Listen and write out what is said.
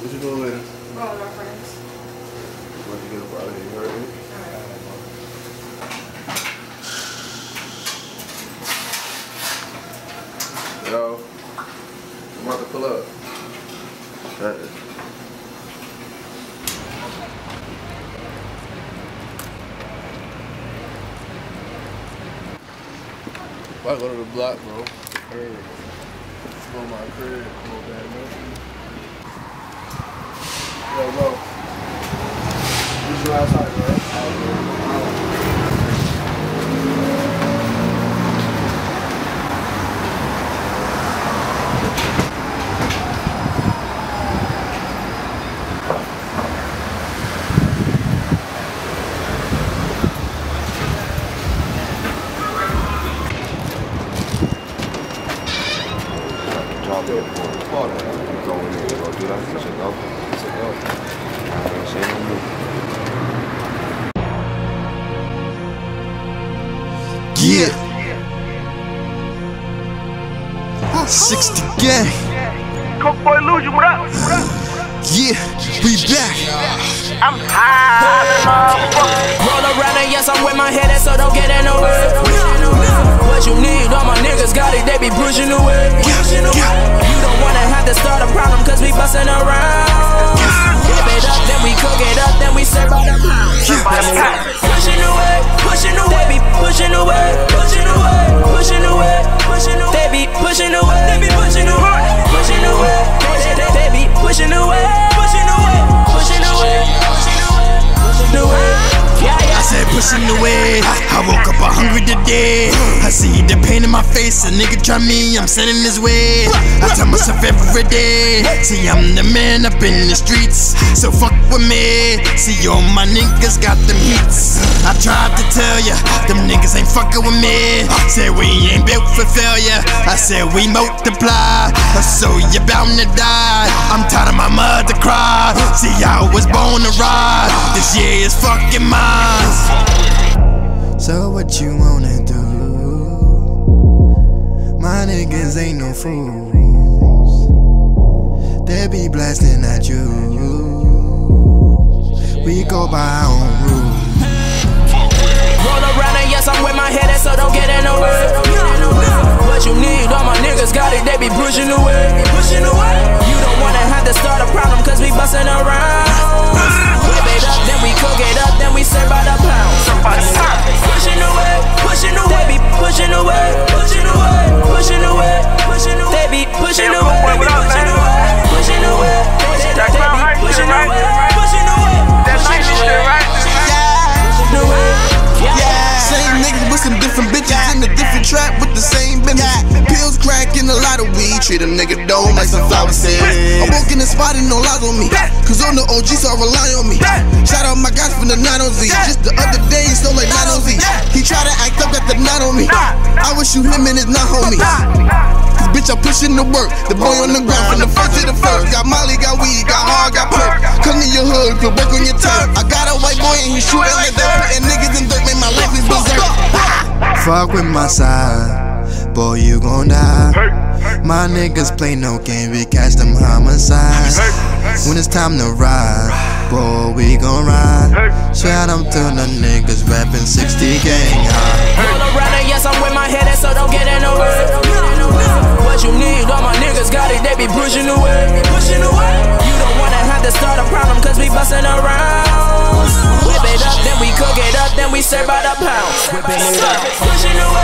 What you doing later? Going with my friends. What you get up out of here, you heard me? Yo, I'm about to pull up. I go to the block, bro. Hey, go to my crib, come on, bad man. Yo, bro. You go outside, bro. Yeah. 60 gang. Cokeboy, Luzion, what up? Yeah, we back. I'm high. Roll around and yes, I'm with my head, so don't get in the way. What you need, all my niggas got it, they be pushing away. You don't wanna have to start a problem, cause we bustin' around. Whip it up, then we cook it up, then we serve out the pound. Pushing away, they be pushing away, pushing away, pushing away, pushing away. They be pushing away, they be pushing away, pushing away. They be pushing away, pushing away, pushing away, pushing away. I said pushing away. I woke up hungry today. I see the pain in my face. A nigga try me, I'm sending his way. I tell myself every day, see I'm the man up in the streets, so fuck with me. See all my niggas got them heats. I tried to tell ya, them niggas ain't fucking with me. Said we ain't built for failure. I said we multiply, so you bound to die. I'm tired of my mother cry. See I was born to ride. This year is fucking mine. So what you wanna do? My niggas ain't no fools. They be blasting at you. We go by our own rules. Roll around and yes, I'm with my head, so don't get in the way. What you need, all my niggas got it, they be pushing away. You don't wanna have to start a problem, cause we bustin' around. Whip it up, then we cook it up, then we serve by the pound. Pushing away, they be pushing away, pushing away, pushing away, pushing away. They be pushing away, they be pushing away, pushing away. They be pushing away, pushing away. That's nice shit, right? Pushing away. Same niggas with some different bitches in a different trap with the same business. Pills, crack, and a lot of weed. Treat a nigga dome like some flower seeds. I woke in the spot and no lies on me, cause on the OG so rely on me. Shout out my guys from the 9OZ. Just the other day he stole like 9OZ. He tried to act up, got the knot on me. I would shoot him and his not homies. Cause bitch I'm pushing the work. The boy on the ground from the first to the first. Got Molly, got weed, got hard, got perk. Come to your hood, put work on your turf. I got a white boy and he shooting like that. Putting niggas in dirt, make my life is berserk. Fuck with my side, boy you gon' die. My niggas play no game, we catch them homicides. When it's time to ride, boy we gon' ride. Shout out to the niggas rapping 60 gang high. Roll around and yes, I'm with my head, so don't get in the way. What you need, all my niggas got it, they be pushing away. You don't wanna have to start a problem, cause we bustin' around. Whip it up, then we cook it up, then we serve by the pound. Pushing away.